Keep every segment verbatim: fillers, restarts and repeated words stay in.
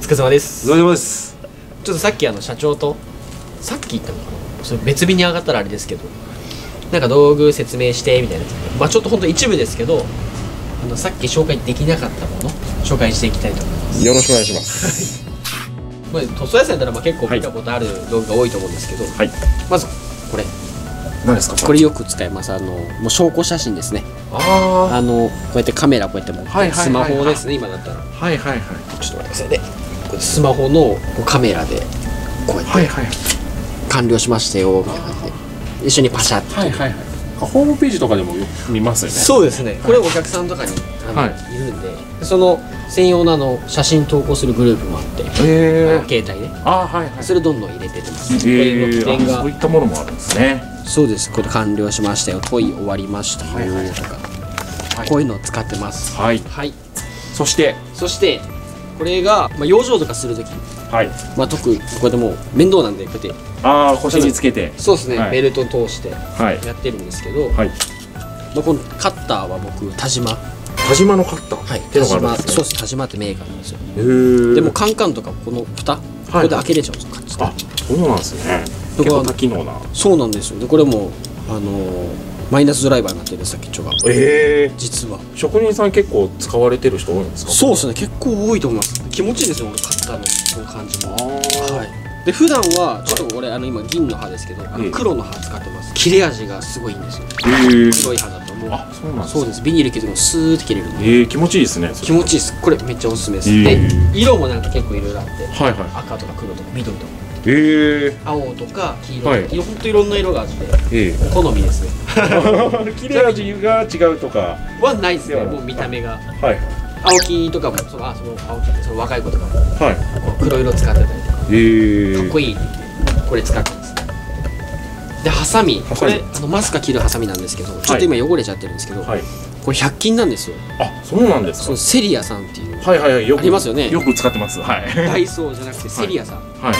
疲れ様です。 お疲れ様です。 ちょっとさっきあの社長とさっき言ったのかな、それ別日に上がったらあれですけど、なんか道具説明してみたいなやつ、まあちょっとほんと一部ですけど、あのさっき紹介できなかったもの紹介していきたいと思います。 よろしくお願いしますまあ塗装屋さんやったらまあ結構見たことある道具が多いと思うんですけど、はい、まずこれ何ですか？ これよく使います。あのもう証拠写真ですね。 ああのこうやってカメラこうやって持ってスマホですね、今だったら。 はいはいはい。 ちょっと待ってくださいね。これスマホのこうカメラでこうやって完了しましたよみたいな感じで一緒にパシャッと。 はいはいはい。ホームページとかでもよく見ますよね。 そうですね。これお客さんとかにあの、はい、いるんで、その専用のあの写真投稿するグループもあって、えー、携帯ね。あはいはい。それどんどん入れてってます。えー、 これの起点がそういったものもあるんですね。 そうです。これ完了しましたよ。問い終わりましたよとか、はい、こういうのを使ってます。はいはい。そしてそしてこれがまあ養生とかするとき、はい。まあ特にこれでもう面倒なんでこうやって。 ああ腰につけて。 そうですね。ベルト通してやってるんですけど、はい。まあこのカッターは僕田島。 田島のカッター。はい。 田島そうです。田島ってメーカーなんですよ。へえ。でもカンカンとかこの蓋これで開けれちゃうんですよ。カッチで。あ、そうなんですね。結構多機能な。そうなんですよ。でこれもあのマイナスドライバーになってる先っちょが。ええ。実は職人さん結構使われてる人多いんですか？ そうですね。結構多いと思います。気持ちいいですよ。カッターのこの感じも。はい。で普段はちょっと俺あの今銀の刃ですけど、あの黒の刃使ってます。切れ味がすごいいいんですよ。黒い刃だともう。あ、そうなんです。そうです。ビニール切ってもスーッと切れるんで。ええ、気持ちいいですね。気持ちいいです。これめっちゃおすすめです。で色もなんか結構いろいろあって、はいはい。赤とか黒とか緑とか。ええ。青とか黄色とか、本当いろんな色があって、好みですね。切れ味が違うとかはないですね。もう見た目が。はい。青木とかもそのあその青木ってその若い子とかも、はい、黒色使ってたりとか、えー、かっこいいこれ使ってます。でハサミ、これあのマスカ切るハサミなんですけど、ちょっと今汚れちゃってるんですけど、はい、これひゃく均なんですよ。あ、そうなんですか。そのセリアさんっていうはいはいはい、よくありますよね。よく使ってます。はい。ダイソーじゃなくてセリアさん。はい。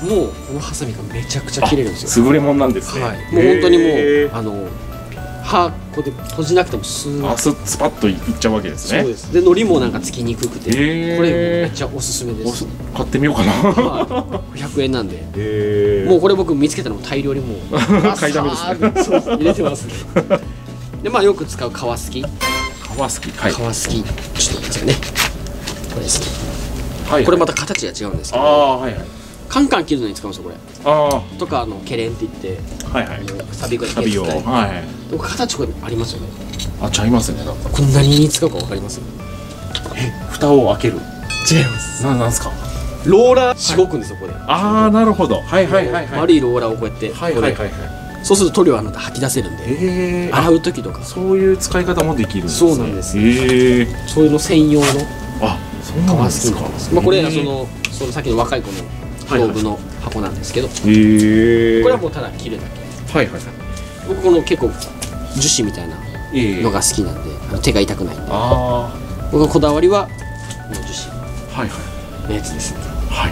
もうこのハサミがめちゃくちゃ切れるんですよ。優れもんなんですね。はい。もう本当にもうあの。歯こうやって閉じなくてもスーッあススパッといっちゃうわけですね。そうです。で海苔もなんかつきにくくて、これめっちゃおすすめです。買ってみようかな。ひゃくえんなんで、もうこれ僕見つけたのも大量にもう買いだめですね。入れてますね。でまあよく使う皮すき皮すき皮すきちょっと待ってくださいね。これですね。これまた形が違うんですけど、あはいはい、カンカン切るのに使うんですよこれ。ああ。とかあのケレンって言って、はいはい。サビをサビをはい。形これありますよね。あ、ちゃいますね。なんかこれ何に使うかわかります？え、蓋を開ける。違います。ななんですか？ローラーしごくんですよこれ。ああ、なるほど。はいはいはいはい。丸いローラーをこうやってはいはいはいはい。そうすると塗料はなんか吐き出せるんで、洗う時とかそういう使い方もできるんですね。そうなんです。へえ。そういうの専用のあ、そうなんですか。まあこれはそのそのさっきの若い子の道具の箱なんですけど、これはもうただ切るだけ。はいはい。僕この結構樹脂みたいなのが好きなんで、あの手が痛くないんで。ああ。僕のこだわりはこの樹脂はいはいのやつですね。はい。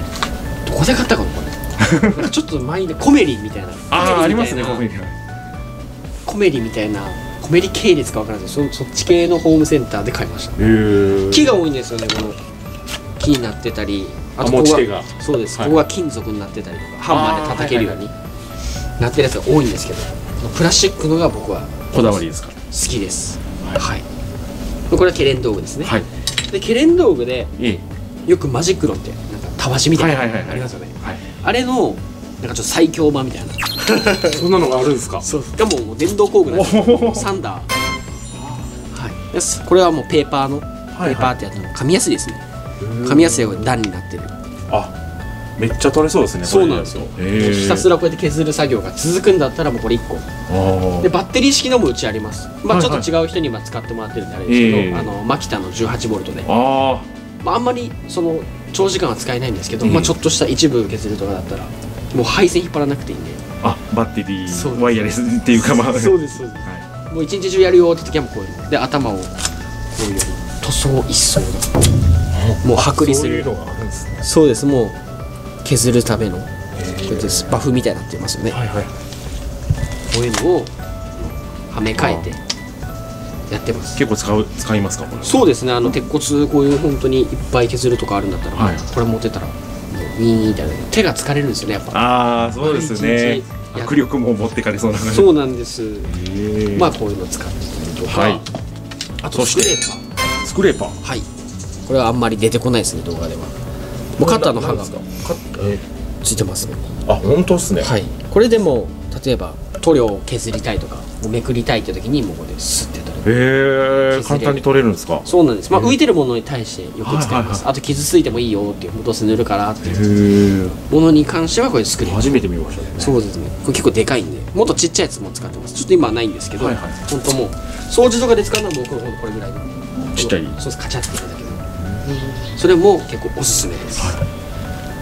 どこで買ったかなこれ。ちょっと前にコメリみたいな。ああありますねコメリ。コメリみたいなコメリ系列かわからないですけど、そそっち系のホームセンターで買いました。へえ。木が多いんですよねこの木になってたり。あとここがそうです。ここが金属になってたりとかハンマーで叩けるようになってるやつが多いんですけど。プラスチックのが僕はこだわりですか？好きです。はい。これはケレン道具ですね。はい。でケレン道具でよくマジクロってなんかたわしみたいなありますよね。はい。あれのなんかちょっと最強版みたいな。そんなのがあるんですか？そう。がもう電動工具なんですよ。サンダー。はい。です。これはもうペーパーのペーパーってやつの紙やすいですね。紙やすいが段になってる。あ。めっちゃ取れそうですね。そうなんですよ。ひたすらこうやって削る作業が続くんだったらもうこれいっこでバッテリー式のもうちあります。まあちょっと違う人に今使ってもらってるんであれですけど、あのマキタのじゅうはちボルトでああんまりその長時間は使えないんですけど、まあちょっとした一部削るとかだったらもう配線引っ張らなくていいんで、あバッテリーワイヤレスっていうかまあそうですそうです。もう一日中やるよって時はもうこういうで頭をこういう塗装一層だもう剥離する。そうです。もう削るためのこうやってバフみたいになってますよね。はいはい。こういうのをはめ替えてややってます。 結構使う使いますかこれ？ そうですね、あの鉄骨こういう本当にいっぱい削るとかあるんだったら、はい、これ持ってたらもうウィーンみたいな手が疲れるんですよねやっぱ。 ああそうですね。握力も持ってかれそうな感じ。 そうなんです。まあこういうの使ってたりとか、はい、あとスクレーパー。 スクレーパー。 はい。これはあんまり出てこないですね動画では。もうカッターの刃がついてますね。 あ本当ですね。 はい。これでも例えば塗料を削りたいとかもうめくりたいって時にもうここでスッて取れる。 へえ簡単に取れるんですか？ そうなんです。まあ浮いてるものに対してよく使います。あと傷ついてもいいよっていうどうせ塗るからっていうものに関してはこれスクレーパー。 初めて見ましたね。 そうですね。これ結構でかいんでもっとちっちゃいやつも使ってます。ちょっと今はないんですけど、はいはい、本当もう掃除とかで使うのはもうこれこれぐらいのちっちゃい。 そうですカチャってやるだけどそれも結構おすすめです。はい、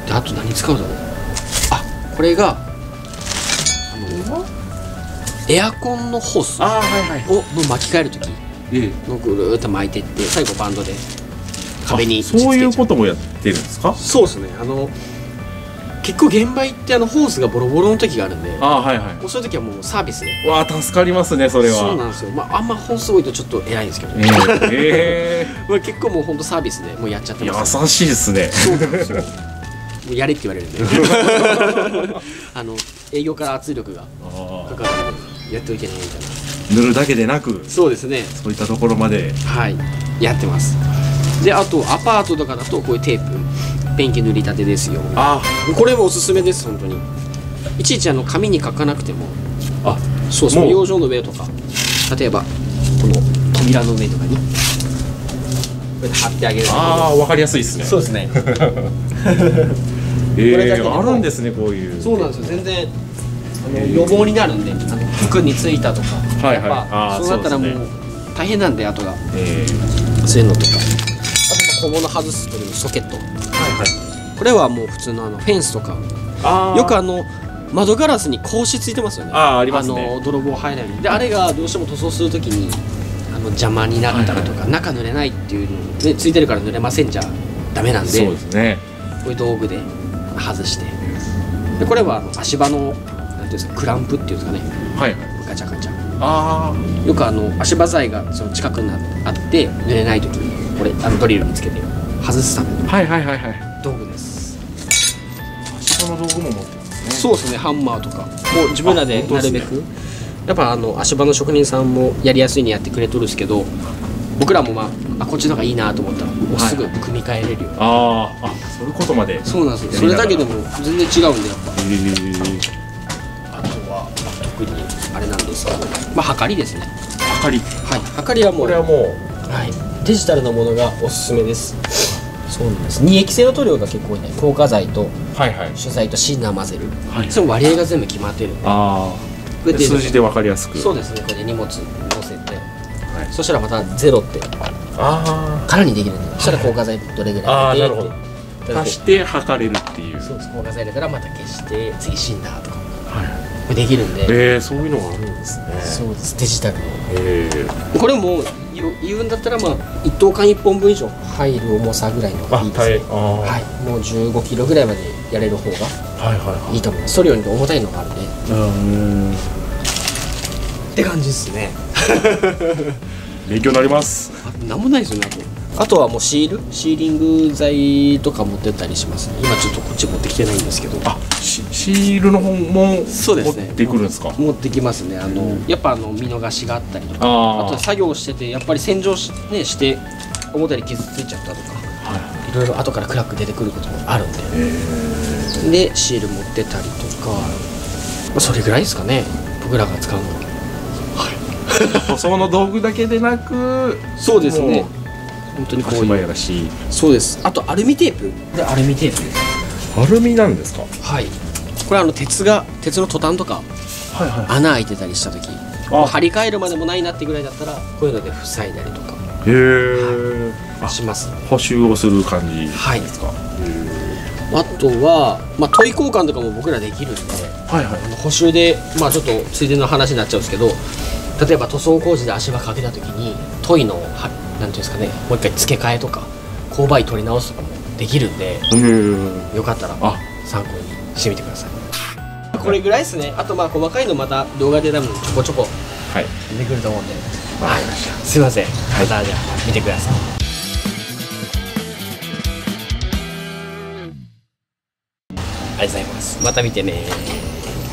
であと何使うだろう。あこれがあのエアコンのホースをの巻き替える時のぐるーっと巻いてって最後バンドで壁にそういうこともやってるんですか？ そうですね。あの結構現場行ってあのホースがボロボロの時があるんで、 あ、はいはい、 もうそういう時はもうサービスで。 わあ助かりますねそれは。 そうなんですよ。まああんま本数多いとちょっと偉いんですけど、 えー、 まあ結構もう本当サービスでもうやっちゃってます、 ね、優しいですね。 そうなんですよ。もうやれって言われるんであの営業から圧力がかかるのでやっておいけないみたいな。 塗るだけでなくそうですね、 そういったところまではいやってます。であとアパートとかだとこういうテープペンキ塗りたてですよ。あこれもおすすめです本当に。いちいちあの紙に書かなくても、あそうそう養生の上とか例えばこの扉の上とかにこうやって貼ってあげる。 ああわかりやすいですね。 そうですね。 えー、あるんですねこういう。そうなんですよ。全然あの予防になるんで、あの服についたとか、はいはい、やっぱそうなったらもう大変なんで後が、えー、そういうのとか、あと小物外すというソケット、はいはい、これはもう普通のあのフェンスとか、あよくあの窓ガラスに格子ついてますよね。 あありますね。 あの泥棒入らないように。であれがどうしても塗装するときにあの邪魔になったりとか、はいはい、中塗れないっていうのでついてるから塗れませんじゃダメなんで、 そうですね。 こういう道具で外して、でこれはあの足場のなんていうんですかクランプっていうんですかね。はいはい。ガチャガチャ。ああ。よくあの足場材がその近くにあって塗れないときにこれあのドリルにつけて外すためのはいはいはいはい道具です。 足場の道具も持ってますね。 そうですね。ハンマーとかもう自分らでなるべく、ね、やっぱあの足場の職人さんもやりやすいにやってくれとるんですけど、僕らもまああこっちの方がいいなと思ったらもうすぐ組み替えれるように、 はい、ああそういうことまで。 そうなんですよ。それだけでも全然違うんでやっぱ。へあとは、まあ、特にあれなんですけど、まあはかりですね。 はかり。 はい。はかりはもうこれはもう、 はい、デジタルのものがおすすめです。そうなんです。二液性の塗料が結構多いね。硬化剤と主剤とシンナー混ぜる、はい、その割合が全部決まってるんで、ああ数字で分かりやすく。 そうですね。これで荷物載せて、はい、そしたらまたゼロってあ空にできるんで、そしたら硬化剤どれぐらい入れて、 足して測れるっていう。 そうです。硬化剤入れたらまた消して次シンナーとか、はい、これできるんで。 えー、そういうのがあるんですね。 そうです。デジタルの、えー、これも言うんだったらまあ一等間いっぽんぶん以上入る重さぐらいのがいいですね。はい、もうじゅうごキロぐらいまでやれる方がいいと思います。それより重たいのがあるんで、うんって感じですね。 勉強になります。 あなんもないですよね。あとあとはもうシールシーリング剤とか持ってったりしますね。今ちょっとこっち持ってきてないんですけど、あシ, シールの方もそうですね持ってくるんですか？ 持ってきますね。あのやっぱあの見逃しがあったりとか、あ, あと作業しててやっぱり洗浄し、ね、して表に傷ついちゃったとか、はい、いろいろ後からクラック出てくることもあるんで、でシール持ってたりとか、まあ、それぐらいですかね僕らが使うのは。 塗装の道具だけでなくそうですね。本当にこういうやらしい。 そうです。あとアルミテープでアルミテープです。 アルミなんですか？ はい。これあの鉄が鉄のトタンとか、はいはい、穴開いてたりした時、張り替えるまでもないなってぐらいだったらこういうので塞いだりとかへえ、はい、します、ね、 補修をする感じですか？はい、 あとは、まあ、問い交換とかも僕らできるんで、はいはい、あの補修で、まあ、ちょっとついでの話になっちゃうんですけど、例えば塗装工事で足場かけた時に問いのはなんていうんですかね、もう一回付け替えとか勾配取り直すとかもできるんで、よかったら参考にしてみてください。これぐらいですね。あとまあ細かいのまた動画で多分ちょこちょこ出てくると思うんで、 わかりました。 すいません、またじゃあ見てください。ありがとうございます。また見てね。